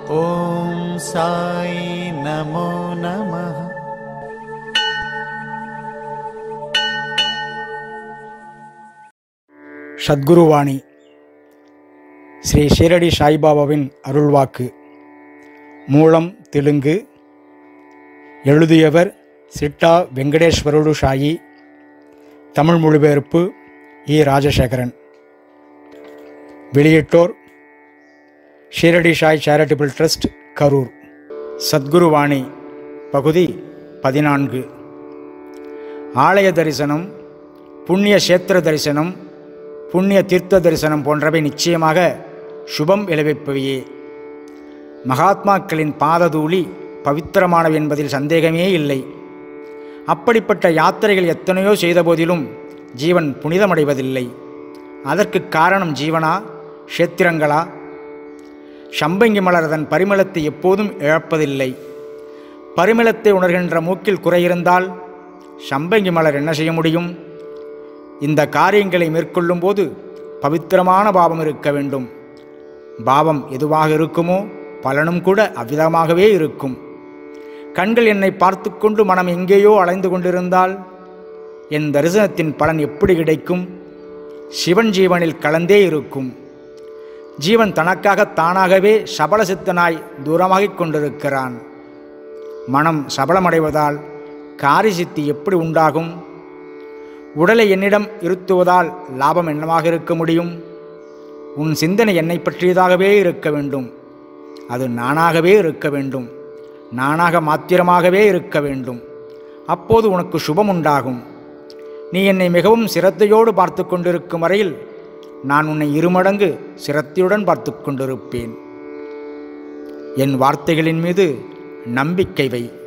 ஓம் சாய் நமோ நமः. சத்குருவாணி ஸ்ரீ ஷீரடி சாய்பாபாவின் அருள்வாக்கு. மூலம் தெலுங்கு. எழுதியவர் சிட்டா வெங்கடேஸ்வரடு சாயி. தமிழ் மொழிபெயர்ப்பு இ. ராஜசேகரன். வெளியிட்டோர் ஷீரடி சாய் சேரிட்டபிள் ட்ரஸ்ட், கரூர். சத்குருவாணி பகுதி 14. ஆலய தரிசனம், புண்ணிய கஷேத்திர தரிசனம், புண்ணிய தீர்த்த தரிசனம் போன்றவை நிச்சயமாக சுபம் விளைவிப்பவையே. மகாத்மாக்களின் பாததூளி பவித்திரமானவை என்பதில் சந்தேகமே இல்லை. அப்படிப்பட்ட யாத்திரைகள் எத்தனையோ செய்த போதிலும் ஜீவன் புனிதமடைவதில்லை. அதற்கு காரணம் ஜீவனா, க்ஷேத்திரங்களா? சம்பங்கி மலர் அதன் பரிமளத்தை எப்போதும் இழப்பதில்லை. பரிமளத்தை உணர்கின்ற மூக்கில் குறையிருந்தால் சம்பங்கி மலர் என்ன செய்ய முடியும்? இந்த காரியங்களை மேற்கொள்ளும் போது பவித்திரமான பாவம் இருக்க வேண்டும். பாவம் எதுவாக இருக்குமோ பலனும் கூட அவ்விதமாகவே இருக்கும். கண்கள் என்னை பார்த்து கொண்டு மனம் எங்கேயோ அலைந்து கொண்டிருந்தால் என் தரிசனத்தின் பலன் எப்படி கிடைக்கும்? சிவன் ஜீவனில் கலந்தே இருக்கும். ஜீவன் தனக்காக தானாகவே சபல சித்தனாய் தூரமாகிக் கொண்டிருக்கிறான். மனம் சபலமடைவதால் காரிய சித்தி எப்படி உண்டாகும்? உடலை என்னிடம் இருத்துவதால் லாபம் என்னவாக இருக்க முடியும்? உன் சிந்தனை என்னை பற்றியதாகவே இருக்க வேண்டும். அது நானாகவே இருக்க வேண்டும். நானாக மாத்திரமாகவே இருக்க வேண்டும். அப்போது உனக்கு சுபம் உண்டாகும். நீ என்னை மிகவும் சிரத்தையோடு பார்த்து கொண்டிருக்கும் வரையில் நான் உன்னை இருமடங்கு சிரத்தையுடன் பார்த்து கொண்டிருப்பேன். என் வார்த்தைகளின் மீது நம்பிக்கை வை.